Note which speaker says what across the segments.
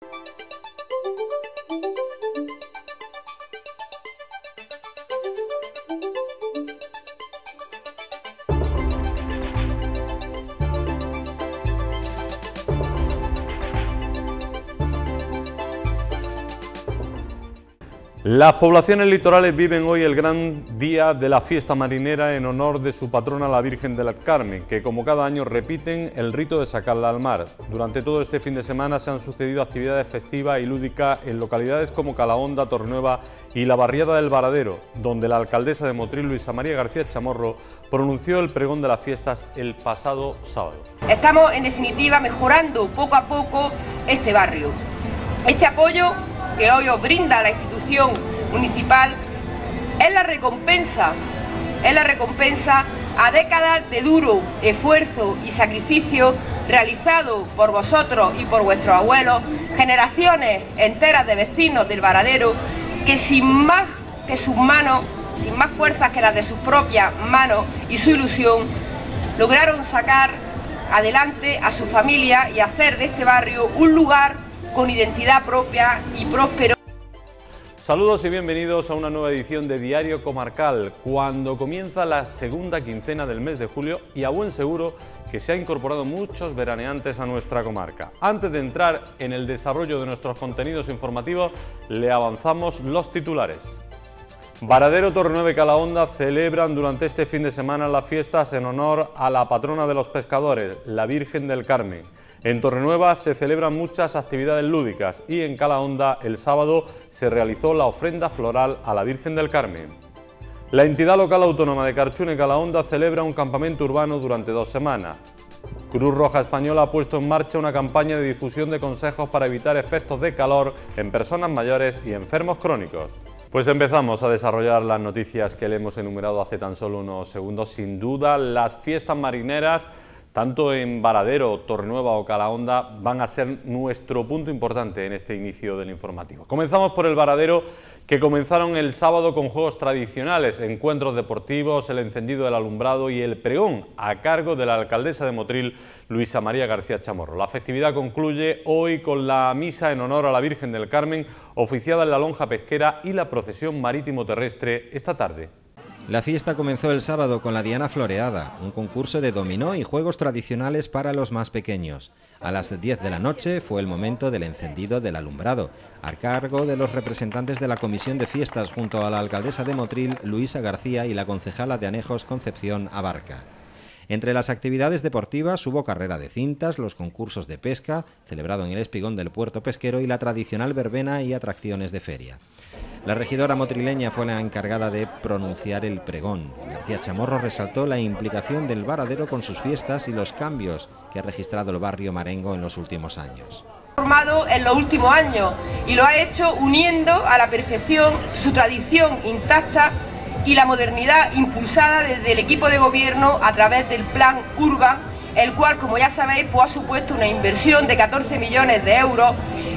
Speaker 1: Las poblaciones litorales viven hoy el gran día de la fiesta marinera en honor de su patrona, la Virgen del Carmen, que como cada año repiten el rito de sacarla al mar. Durante todo este fin de semana se han sucedido actividades festivas y lúdicas en localidades como Calahonda, Torrenueva y la barriada del Varadero, donde la alcaldesa de Motril, Luisa María García Chamorro, pronunció el pregón de las fiestas el pasado sábado.
Speaker 2: Estamos, en definitiva, mejorando poco a poco este barrio. Este apoyo que hoy os brinda la institución municipal es la recompensa a décadas de duro esfuerzo y sacrificio realizado por vosotros y por vuestros abuelos, generaciones enteras de vecinos del Varadero que sin más que sus manos, sin más fuerzas que las de sus propias manos y su ilusión, lograron sacar adelante a su familia y hacer de este barrio un lugar con identidad propia y próspero.
Speaker 1: Saludos y bienvenidos a una nueva edición de Diario Comarcal, cuando comienza la segunda quincena del mes de julio y a buen seguro que se han incorporado muchos veraneantes a nuestra comarca. Antes de entrar en el desarrollo de nuestros contenidos informativos, le avanzamos los titulares. Varadero, Torrenueva y Calahonda celebran durante este fin de semana las fiestas en honor a la patrona de los pescadores, la Virgen del Carmen. En Torrenueva se celebran muchas actividades lúdicas y en Calahonda el sábado se realizó la ofrenda floral a la Virgen del Carmen. La entidad local autónoma de Carchuna y Calahonda celebra un campamento urbano durante 2 semanas. Cruz Roja Española ha puesto en marcha una campaña de difusión de consejos para evitar efectos de calor en personas mayores y enfermos crónicos. Pues empezamos a desarrollar las noticias que le hemos enumerado hace tan solo unos segundos. Sin duda, las fiestas marineras, tanto en Varadero, Torrenueva o Calahonda, van a ser nuestro punto importante en este inicio del informativo. Comenzamos por el Varadero, que comenzaron el sábado con juegos tradicionales, encuentros deportivos, el encendido del alumbrado y el pregón a cargo de la alcaldesa de Motril, Luisa María García Chamorro. La festividad concluye hoy con la misa en honor a la Virgen del Carmen, oficiada en la lonja pesquera, y la procesión marítimo-terrestre esta tarde.
Speaker 3: La fiesta comenzó el sábado con la Diana Floreada, un concurso de dominó y juegos tradicionales para los más pequeños. A las 10 de la noche fue el momento del encendido del alumbrado, a cargo de los representantes de la Comisión de Fiestas junto a la alcaldesa de Motril, Luisa García, y la concejala de Anejos, Concepción Abarca. Entre las actividades deportivas hubo carrera de cintas, los concursos de pesca, celebrado en el espigón del puerto pesquero, y la tradicional verbena y atracciones de feria. La regidora motrileña fue la encargada de pronunciar el pregón. García Chamorro resaltó la implicación del Varadero con sus fiestas y los cambios que ha registrado el barrio marengo en los últimos años.
Speaker 2: Formado en los últimos años y lo ha hecho uniendo a la perfección su tradición intacta y la modernidad impulsada desde el equipo de gobierno a través del Plan Urban, el cual, como ya sabéis, pues ha supuesto una inversión de 14 millones de euros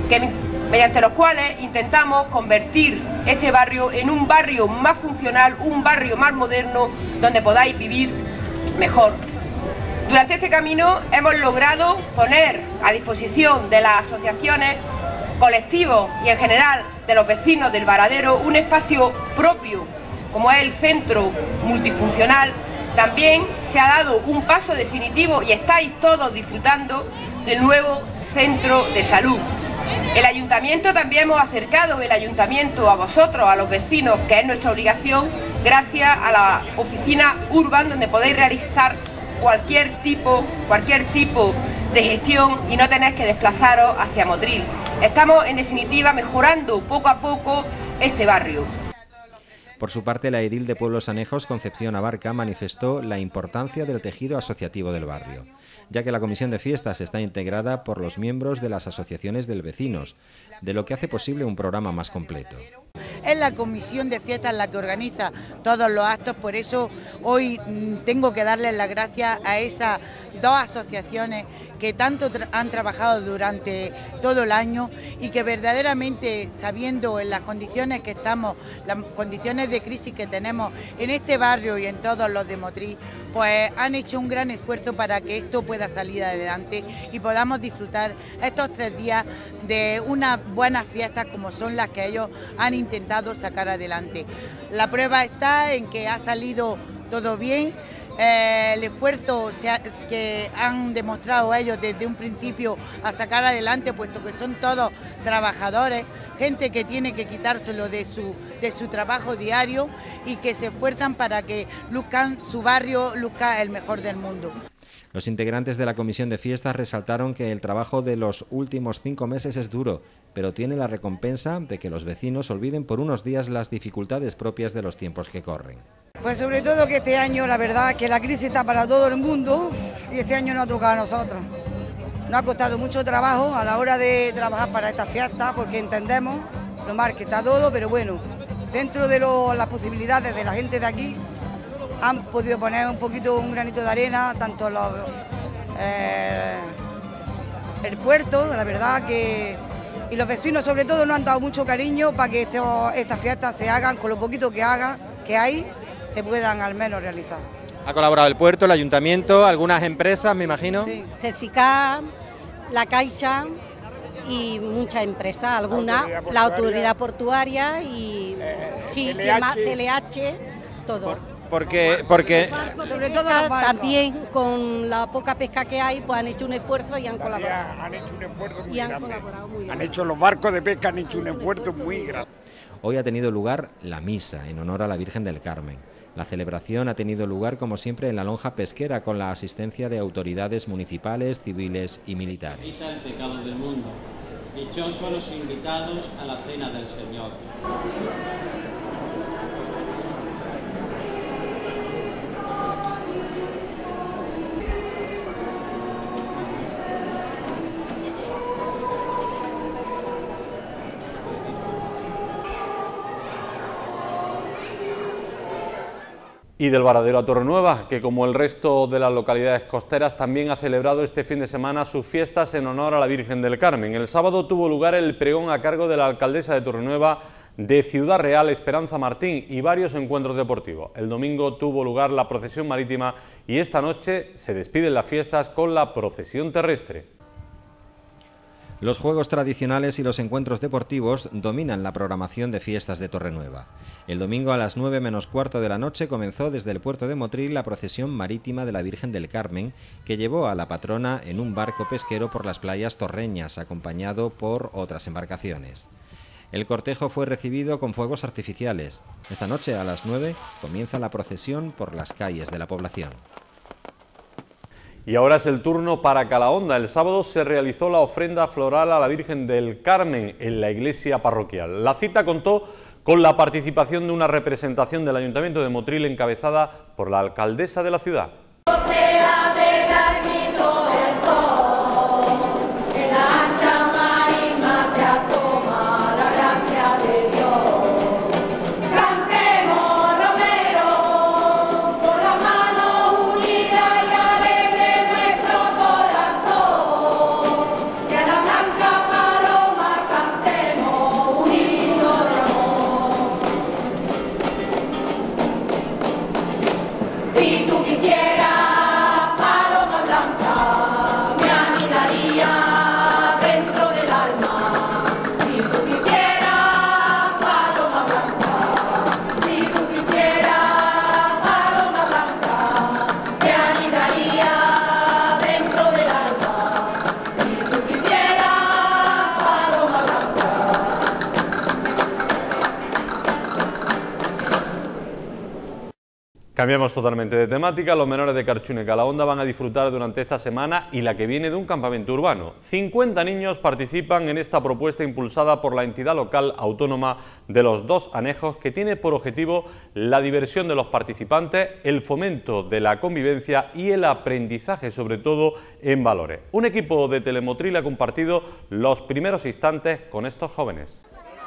Speaker 2: mediante los cuales intentamos convertir este barrio en un barrio más funcional, un barrio más moderno, donde podáis vivir mejor. Durante este camino hemos logrado poner a disposición de las asociaciones, colectivos y en general de los vecinos del Varadero un espacio propio, como es el centro multifuncional. También se ha dado un paso definitivo y estáis todos disfrutando del nuevo centro de salud. El ayuntamiento también hemos acercado el ayuntamiento a vosotros, a los vecinos, que es nuestra obligación, gracias a la oficina Urban, donde podéis realizar cualquier tipo de gestión y no tenéis que desplazaros hacia Motril. Estamos, en definitiva, mejorando poco a poco este barrio.
Speaker 3: Por su parte, la edil de Pueblos Anejos, Concepción Abarca, manifestó la importancia del tejido asociativo del barrio, ya que la comisión de fiestas está integrada por los miembros de las asociaciones de vecinos, de lo que hace posible un programa más completo.
Speaker 4: Es la comisión de fiestas la que organiza todos los actos, por eso hoy tengo que darles las gracias a esas dos asociaciones que tanto han trabajado durante todo el año y que verdaderamente, sabiendo en las condiciones que estamos, las condiciones de crisis que tenemos en este barrio y en todos los de Motril, pues han hecho un gran esfuerzo para que esto pueda salir adelante y podamos disfrutar estos 3 días de unas buenas fiestas como son las que ellos han intentado sacar adelante. La prueba está en que ha salido todo bien. El esfuerzo que han demostrado ellos desde un principio a sacar adelante, puesto que son todos trabajadores, gente que tiene que quitárselo de su trabajo diario y que se esfuerzan para que su barrio luzca el mejor del mundo.
Speaker 3: Los integrantes de la Comisión de Fiestas resaltaron que el trabajo de los últimos 5 meses es duro, pero tiene la recompensa de que los vecinos olviden por unos días las dificultades propias de los tiempos que corren.
Speaker 5: Pues sobre todo que este año, la verdad, que la crisis está para todo el mundo y este año nos ha tocado a nosotros. Nos ha costado mucho trabajo a la hora de trabajar para esta fiesta, porque entendemos lo mal que está todo, pero bueno, dentro de las posibilidades de la gente de aquí, han podido poner un granito de arena, tanto el puerto, la verdad que... Y los vecinos sobre todo nos han dado mucho cariño para que estas fiestas se hagan, con lo poquito que hay, se puedan al menos realizar.
Speaker 3: ¿Ha colaborado el puerto, el ayuntamiento, algunas empresas, me imagino?
Speaker 5: Sí.
Speaker 6: Cersicat, la Caixa y muchas empresas, algunas, la autoridad portuaria y sí, CLH, todo.
Speaker 3: Porque
Speaker 6: Sobre todo también con la poca pesca que hay, pues han hecho un esfuerzo y han colaborado.
Speaker 7: Han hecho un esfuerzo muy
Speaker 6: han
Speaker 7: grande.
Speaker 6: colaborado muy bien.
Speaker 7: Han hecho los barcos de pesca, han hecho un esfuerzo muy grande.
Speaker 3: hoy ha tenido lugar la misa en honor a la Virgen del Carmen. La celebración ha tenido lugar, como siempre, en la lonja pesquera, con la asistencia de autoridades municipales, civiles y militares.
Speaker 8: Quita el pecado del mundo. Dichosos los invitados a la cena del Señor.
Speaker 1: Y del Varadero a Torrenueva, que como el resto de las localidades costeras también ha celebrado este fin de semana sus fiestas en honor a la Virgen del Carmen. El sábado tuvo lugar el pregón a cargo de la alcaldesa de Torrenueva de Ciudad Real, Esperanza Martín, y varios encuentros deportivos. El domingo tuvo lugar la procesión marítima y esta noche se despiden las fiestas con la procesión terrestre.
Speaker 3: Los juegos tradicionales y los encuentros deportivos dominan la programación de fiestas de Torrenueva. El domingo a las 9 menos cuarto de la noche comenzó desde el puerto de Motril la procesión marítima de la Virgen del Carmen, que llevó a la patrona en un barco pesquero por las playas torreñas, acompañado por otras embarcaciones. El cortejo fue recibido con fuegos artificiales. Esta noche a las 9 comienza la procesión por las calles de la población.
Speaker 1: Y ahora es el turno para Calahonda. El sábado se realizó la ofrenda floral a la Virgen del Carmen en la iglesia parroquial. La cita contó con la participación de una representación del Ayuntamiento de Motril encabezada por la alcaldesa de la ciudad. Cambiamos totalmente de temática. Los menores de Carchuna y Calahonda van a disfrutar durante esta semana y la que viene de un campamento urbano. 50 niños participan en esta propuesta impulsada por la entidad local autónoma de los Dos Anejos, que tiene por objetivo la diversión de los participantes, el fomento de la convivencia y el aprendizaje, sobre todo en valores. Un equipo de Telemotril ha compartido los primeros instantes con estos jóvenes.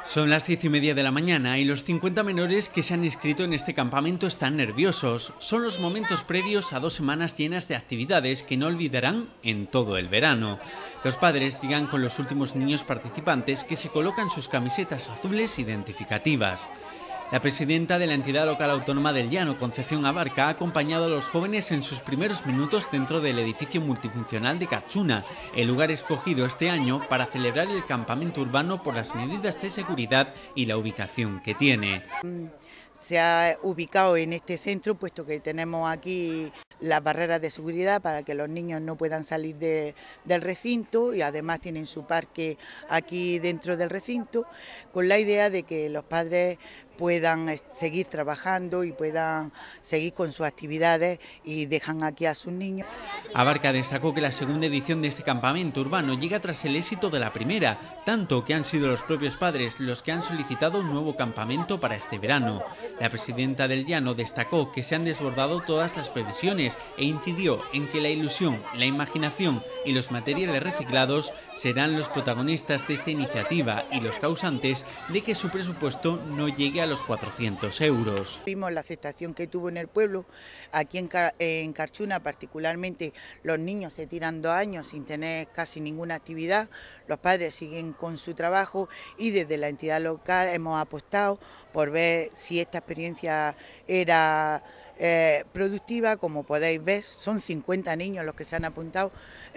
Speaker 9: Son las 10:30 de la mañana y los 50 menores que se han inscrito en este campamento están nerviosos. Son los momentos previos a 2 semanas llenas de actividades que no olvidarán en todo el verano. Los padres llegan con los últimos niños participantes que se colocan sus camisetas azules identificativas. La presidenta de la entidad local autónoma del Llano, Concepción Abarca, ha acompañado a los jóvenes en sus primeros minutos dentro del edificio multifuncional de Carchuna, el lugar escogido este año para celebrar el campamento urbano por las medidas de seguridad y la ubicación que tiene.
Speaker 4: Se ha ubicado en este centro, puesto que tenemos aquí las barreras de seguridad para que los niños no puedan salir del recinto, y además tienen su parque aquí dentro del recinto, con la idea de que los padres puedan seguir trabajando y puedan seguir con sus actividades y dejan aquí a sus niños.
Speaker 9: Abarca destacó que la segunda edición de este campamento urbano llega tras el éxito de la primera, tanto que han sido los propios padres los que han solicitado un nuevo campamento para este verano. La presidenta del Llano destacó que se han desbordado todas las previsiones e incidió en que la ilusión, la imaginación y los materiales reciclados serán los protagonistas de esta iniciativa y los causantes de que su presupuesto no llegue a los 400 euros.
Speaker 4: Vimos la aceptación que tuvo en el pueblo. Aquí en Carchuna particularmente los niños se tiran 2 años sin tener casi ninguna actividad, los padres siguen con su trabajo y desde la entidad local hemos apostado por ver si esta experiencia era productiva. Como podéis ver, son 50 niños los que se han apuntado.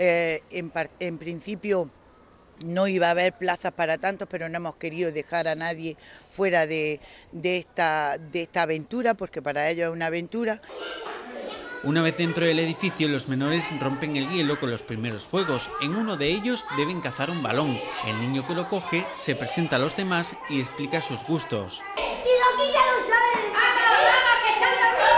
Speaker 4: En principio no iba a haber plazas para tantos, pero no hemos querido dejar a nadie fuera de esta aventura, porque para ellos es una aventura.
Speaker 9: Una vez dentro del edificio, los menores rompen el hielo con los primeros juegos. En uno de ellos deben cazar un balón. El niño que lo coge se presenta a los demás y explica sus gustos.
Speaker 10: ¡Si aquí ya lo sabes! ¡Vamos, que están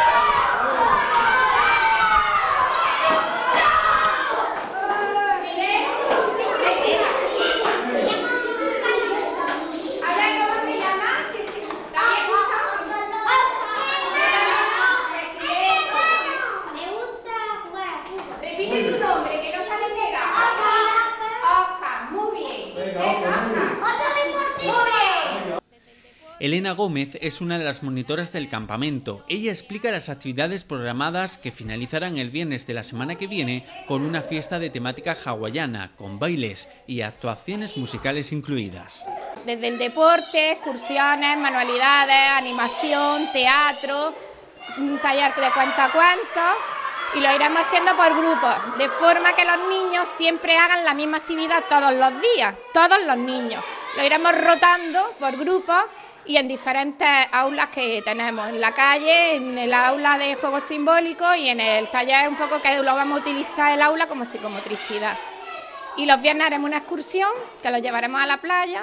Speaker 9: Elena Gómez es una de las monitoras del campamento. Ella explica las actividades programadas que finalizarán el viernes de la semana que viene con una fiesta de temática hawaiana, con bailes y actuaciones musicales incluidas.
Speaker 11: Desde el deporte, excursiones, manualidades, animación, teatro, un taller de cuentacuentos, y lo iremos haciendo por grupos, de forma que los niños siempre hagan la misma actividad todos los días, todos los niños. Lo iremos rotando por grupos y en diferentes aulas que tenemos, en la calle, en el aula de juegos simbólicos y en el taller un poco que lo vamos a utilizar el aula como psicomotricidad. Y los viernes haremos una excursión que los llevaremos a la playa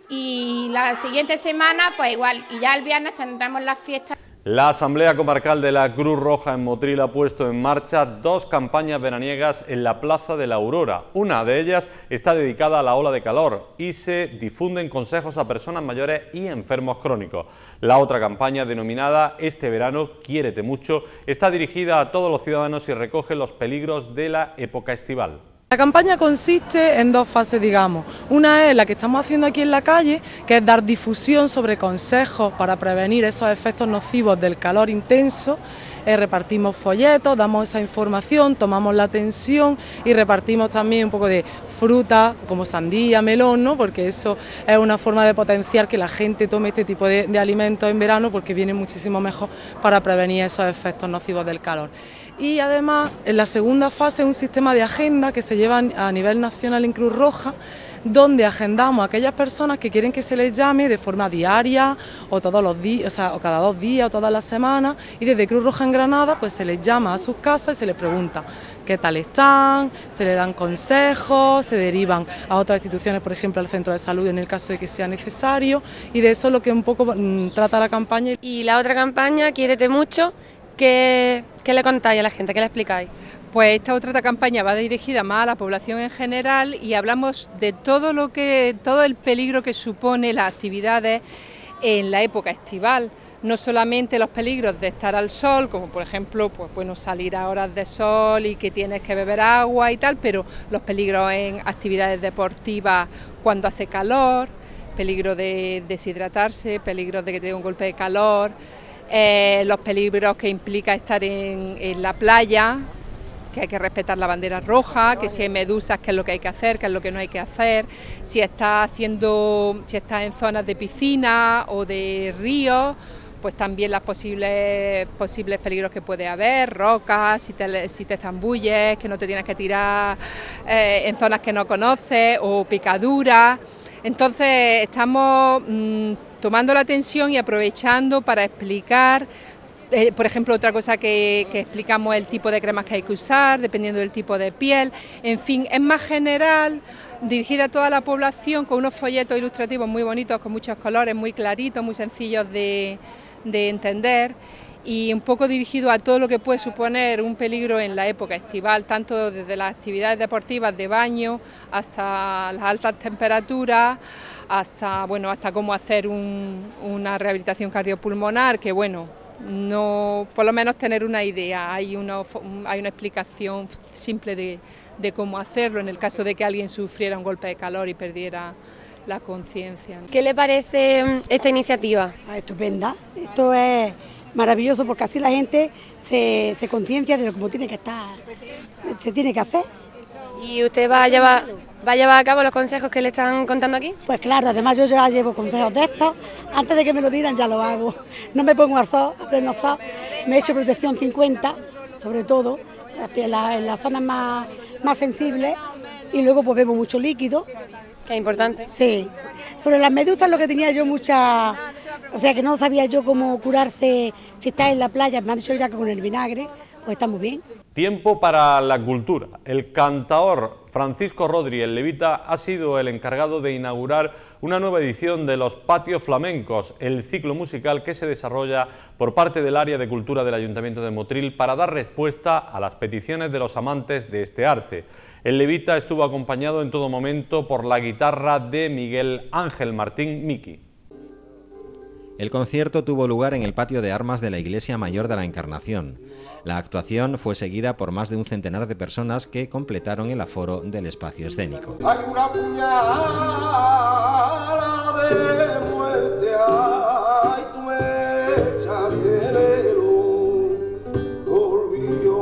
Speaker 11: y la siguiente semana pues igual, y ya el viernes tendremos las fiestas.
Speaker 1: La Asamblea Comarcal de la Cruz Roja en Motril ha puesto en marcha 2 campañas veraniegas en la Plaza de la Aurora. Una de ellas está dedicada a la ola de calor y se difunden consejos a personas mayores y enfermos crónicos. La otra campaña, denominada Este verano, quiérete mucho, está dirigida a todos los ciudadanos y recoge los peligros de la época estival.
Speaker 12: La campaña consiste en 2 fases, digamos. Una es la que estamos haciendo aquí en la calle, que es dar difusión sobre consejos para prevenir esos efectos nocivos del calor intenso. Repartimos folletos, damos esa información, tomamos la atención y repartimos también un poco de fruta como sandía, melón, ¿no? Porque eso es una forma de potenciar que la gente tome este tipo de alimentos en verano, porque viene muchísimo mejor para prevenir esos efectos nocivos del calor. Y además, en la segunda fase, un sistema de agenda que se lleva a nivel nacional en Cruz Roja, donde agendamos a aquellas personas que quieren que se les llame de forma diaria o todos los días, o sea, o cada 2 días o todas las semanas, y desde Cruz Roja en Granada pues se les llama a sus casas y se les pregunta qué tal están, se les dan consejos, se derivan a otras instituciones, por ejemplo al centro de salud en el caso de que sea necesario, y de eso es lo que un poco trata la campaña.
Speaker 13: Y la otra campaña, Quiérete mucho, ¿qué le contáis a la gente, qué le explicáis?
Speaker 14: Pues esta otra campaña va dirigida más a la población en general y hablamos de todo el peligro que supone las actividades en la época estival. No solamente los peligros de estar al sol, como por ejemplo pues bueno, salir a horas de sol y que tienes que beber agua y tal, pero los peligros en actividades deportivas cuando hace calor. peligro de deshidratarse, peligros de que tenga un golpe de calor, los peligros que implica estar en la playa, que hay que respetar la bandera roja, que si hay medusas, qué es lo que hay que hacer, qué es lo que no hay que hacer, si está en zonas de piscina o de ríos, pues también los posibles peligros que puede haber, rocas, si te zambulles, que no te tienes que tirar en zonas que no conoces, o picaduras. Entonces estamos tomando la atención y aprovechando para explicar. Por ejemplo, otra cosa que explicamos es el tipo de cremas que hay que usar, dependiendo del tipo de piel. En fin, es más general, dirigida a toda la población, con unos folletos ilustrativos muy bonitos, con muchos colores, muy claritos, muy sencillos de entender, y un poco dirigido a todo lo que puede suponer un peligro en la época estival, tanto desde las actividades deportivas de baño hasta las altas temperaturas, hasta cómo hacer una rehabilitación cardiopulmonar, que por lo menos tener una idea, hay una explicación simple de cómo hacerlo en el caso de que alguien sufriera un golpe de calor y perdiera la conciencia.
Speaker 13: ¿Qué le parece esta iniciativa?
Speaker 15: Estupenda, esto es maravilloso porque así la gente se conciencia de lo que tiene que estar, se tiene que hacer.
Speaker 13: ¿Y usted va a llevar a cabo los consejos que le están contando aquí?
Speaker 15: Pues claro, además yo ya llevo consejos de estos, antes de que me lo digan ya lo hago. No me pongo al sol, a pleno sol, me he hecho protección 50, sobre todo, en las zonas más sensibles, y luego pues bebo mucho líquido.
Speaker 13: ¿Qué es importante?
Speaker 15: Sí. Sobre las medusas lo que tenía yo o sea que no sabía yo cómo curarse si está en la playa, me han dicho ya que con el vinagre, pues está muy bien.
Speaker 1: Tiempo para la cultura. El cantaor Francisco Rodri, el levita, ha sido el encargado de inaugurar una nueva edición de los Patios Flamencos, el ciclo musical que se desarrolla por parte del área de cultura del Ayuntamiento de Motril para dar respuesta a las peticiones de los amantes de este arte. El levita estuvo acompañado en todo momento por la guitarra de Miguel Ángel Martín Miki.
Speaker 3: El concierto tuvo lugar en el patio de armas de la Iglesia Mayor de la Encarnación. La actuación fue seguida por más de un centenar de personas que completaron el aforo del espacio escénico.
Speaker 16: Hay una puñalada de muerte, ay, tú me echaste el olvido.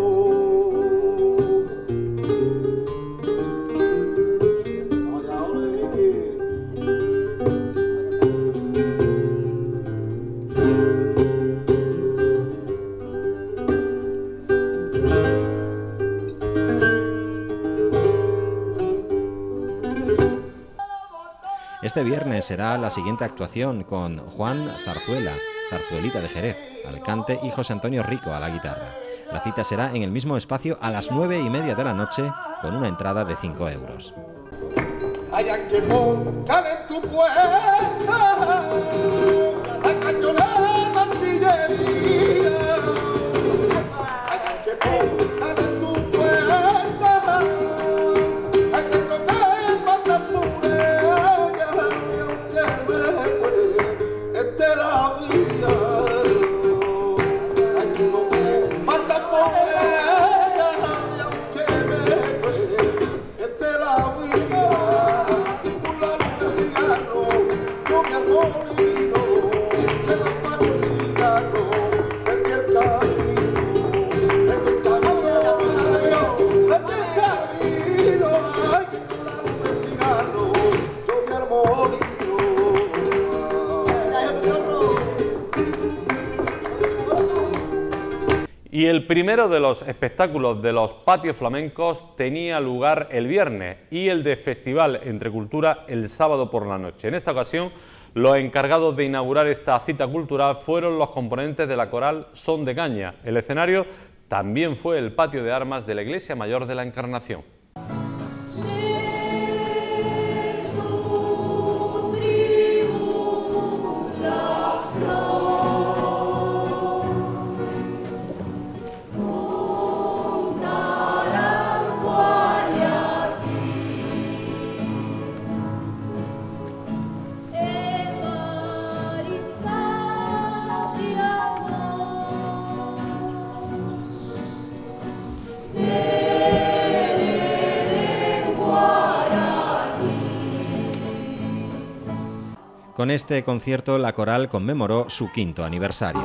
Speaker 3: Este viernes será la siguiente actuación con Juan Zarzuela, Zarzuelita de Jerez, al cante, y José Antonio Rico a la guitarra. La cita será en el mismo espacio a las 9:30 de la noche con una entrada de 5 euros.
Speaker 16: Allá que pongan en tu puerta la cañonera artillería. Allá que pongan en tu puerta hay que tocar matar muralla y aunque me muere esté la vida. Hay que comer masa morena y aunque me muere esté la vida.
Speaker 1: Y el primero de los espectáculos de los patios flamencos tenía lugar el viernes y el de Festival Entre Cultura el sábado por la noche. En esta ocasión, los encargados de inaugurar esta cita cultural fueron los componentes de la coral Son de Caña. El escenario también fue el patio de armas de la Iglesia Mayor de la Encarnación.
Speaker 10: Yeah.
Speaker 3: Con este concierto la coral conmemoró su 5º aniversario.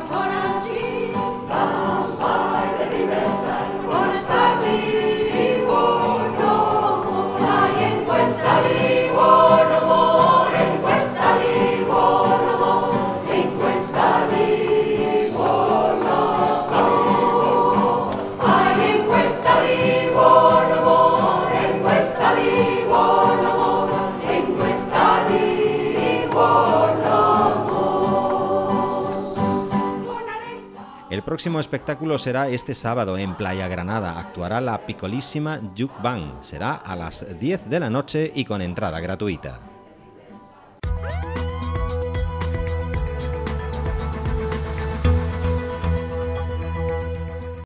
Speaker 3: El próximo espectáculo será este sábado en Playa Granada. Actuará la Picolísima Juke Band. Será a las 10 de la noche y con entrada gratuita.